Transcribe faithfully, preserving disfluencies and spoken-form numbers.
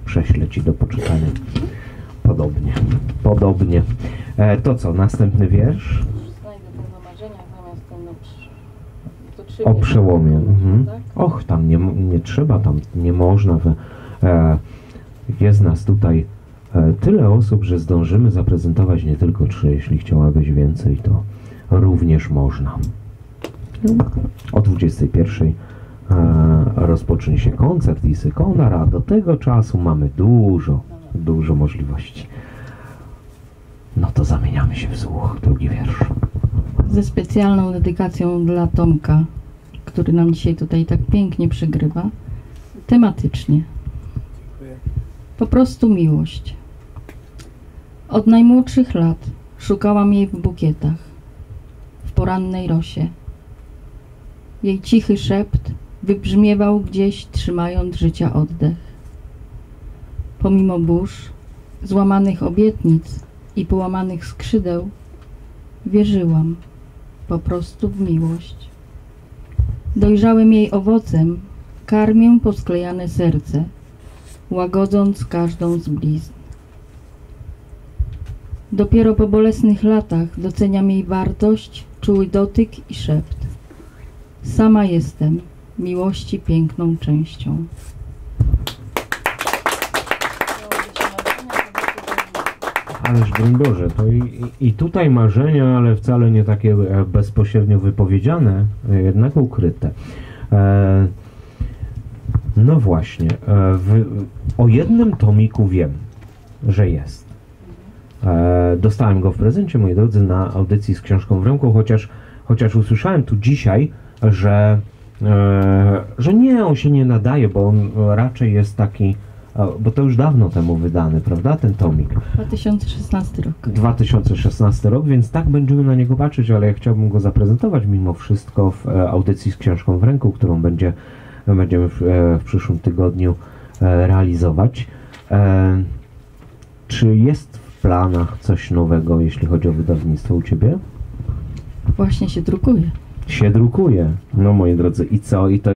prześlę ci do poczytania. Podobnie, podobnie. E, to co, następny wiersz? Znajdę pewno marzenia, zamiast ten to trzy O przełomie. Mhm. tak? Och, tam nie, nie trzeba, tam nie można. E, jest nas tutaj e, tyle osób, że zdążymy zaprezentować nie tylko trzy. Jeśli chciałabyś więcej, to również można. O dwudziestej pierwszej e, rozpocznie się koncert i Sykonar, a do tego czasu mamy dużo, dużo możliwości. No to zamieniamy się w słuch. Drugi wiersz. Ze specjalną dedykacją dla Tomka, który nam dzisiaj tutaj tak pięknie przygrywa, tematycznie. Po prostu miłość. Od najmłodszych lat szukałam jej w bukietach, w porannej rosie. Jej cichy szept wybrzmiewał gdzieś, trzymając życia oddech. Pomimo burz, złamanych obietnic i połamanych skrzydeł, wierzyłam po prostu w miłość. Dojrzałym jej owocem karmię posklejane serce, łagodząc każdą z blizn. Dopiero po bolesnych latach doceniam jej wartość, czuły dotyk i szept. Sama jestem miłości piękną częścią. Ależ broń Boże, to i, i tutaj marzenia, ale wcale nie takie bezpośrednio wypowiedziane, jednak ukryte. E, no właśnie, e, w, o jednym tomiku wiem, że jest. E, dostałem go w prezencie, moi drodzy, na audycji z książką w ręku, chociaż, chociaż usłyszałem tu dzisiaj, że, e, że nie, on się nie nadaje, bo on raczej jest taki, bo to już dawno temu wydany, prawda, ten tomik? dwa tysiące szesnasty rok. dwa tysiące szesnasty rok, więc tak będziemy na niego patrzeć, ale ja chciałbym go zaprezentować mimo wszystko w e, audycji z książką w ręku, którą będzie, będziemy w, e, w przyszłym tygodniu e, realizować. E, czy jest w planach coś nowego, jeśli chodzi o wydawnictwo u Ciebie? Właśnie się drukuje. Się drukuje. No moi drodzy, i co? I to